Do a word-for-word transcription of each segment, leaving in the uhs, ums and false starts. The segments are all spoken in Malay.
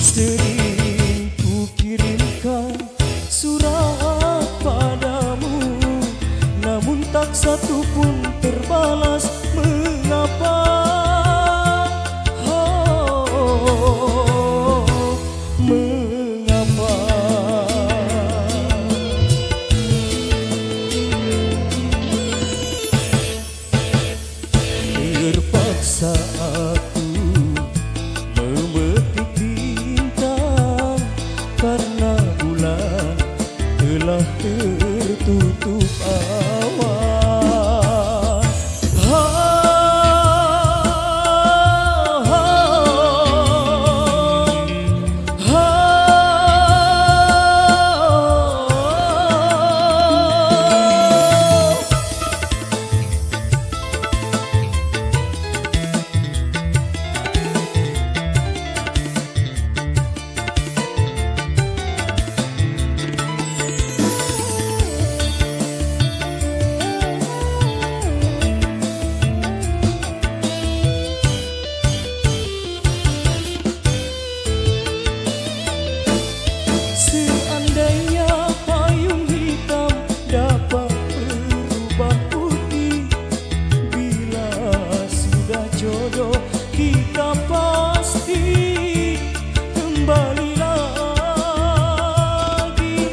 Sering ku kirimkan surat padamu, namun tak satu pun terbalas. Mengapa? Oh, mengapa? Terpaksa aku memetik bintang karena bulan telah tertutup awan. Kita pasti kembali lagi.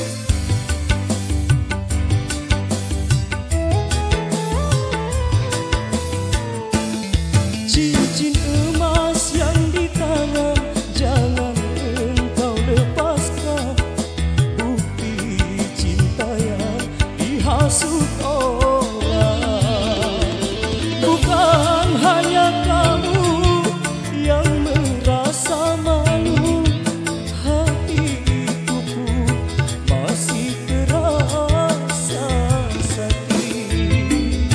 Cincin emas yang di tangan jangan engkau lepaskan, bukti cinta yang dihasut orang. Bukan hanya kamu yang merasa malu, hatiku pun masih terasa sakit.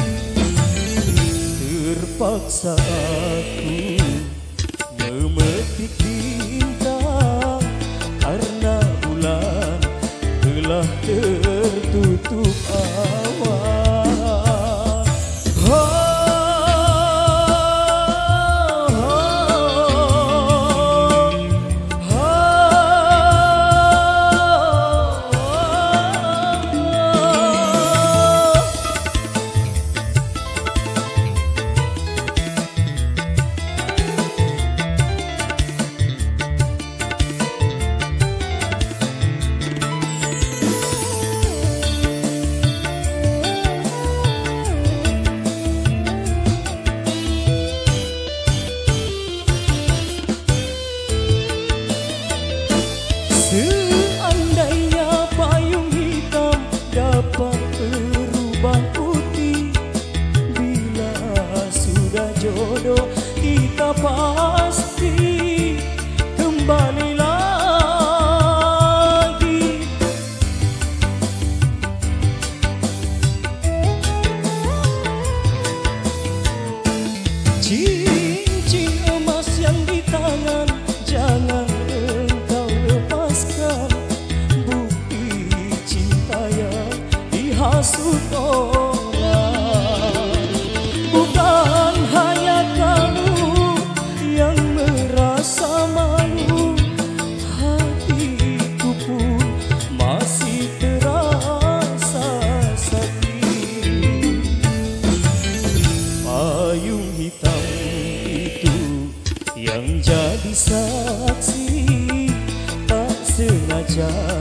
Terpaksa aku memetik bintang karena bulan telah tertutup awan. Seandainya payung hitam dapat berubah putih, bila sudah jodoh kita pasti kembali lagi. Cincin emas yang di tangan jangan bukti cinta yang dihasut orang. Bukan hanya kamu yang merasa malu, hatiku pun masih terasa sakit. Payung hitam itu yang jadi saksi, tak sengaja